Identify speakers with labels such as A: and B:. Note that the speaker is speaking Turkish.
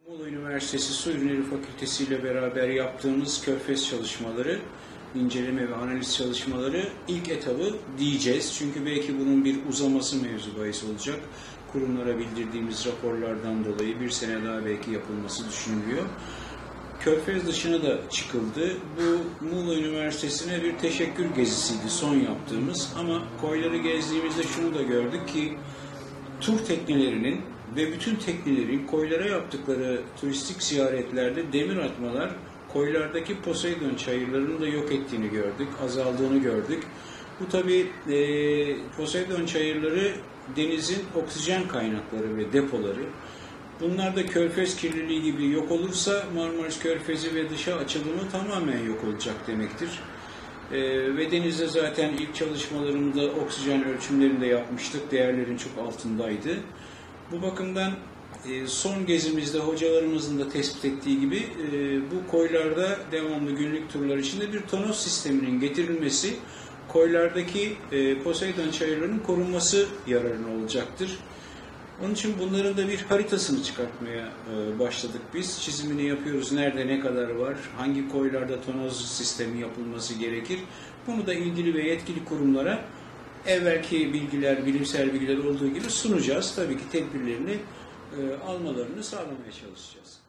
A: Muğla Üniversitesi Su Ürünleri Fakültesi ile beraber yaptığımız Körfez çalışmaları, inceleme ve analiz çalışmaları ilk etabı diyeceğiz. Çünkü belki bunun bir uzaması mevzu bahis olacak. Kurumlara bildirdiğimiz raporlardan dolayı bir sene daha belki yapılması düşünülüyor. Körfez dışına da çıkıldı. Bu Muğla Üniversitesi'ne bir teşekkür gezisiydi son yaptığımız, ama koyları gezdiğimizde şunu da gördük ki tur teknelerinin ve bütün teknelerin koylara yaptıkları turistik ziyaretlerde demir atmalar koylardaki Poseidon çayırlarını da yok ettiğini gördük, azaldığını gördük. Bu tabii Poseidon çayırları denizin oksijen kaynakları ve depoları. Bunlar da Körfez kirliliği gibi yok olursa Marmaris Körfezi ve dışa açılımı tamamen yok olacak demektir. Ve denizde zaten ilk çalışmalarımızda oksijen ölçümlerini de yapmıştık. Değerlerin çok altındaydı. Bu bakımdan son gezimizde hocalarımızın da tespit ettiği gibi bu koylarda devamlı günlük turlar içinde bir tonoz sisteminin getirilmesi koylardaki Poseidon çayırlarının korunması yararına olacaktır. Onun için bunların da bir haritasını çıkartmaya başladık biz. Çizimini yapıyoruz. Nerede ne kadar var, hangi koylarda tonoz sistemi yapılması gerekir. Bunu da ilgili ve yetkili kurumlara evvelki bilgiler, bilimsel bilgiler olduğu gibi sunacağız. Tabii ki tedbirlerini almalarını sağlamaya çalışacağız.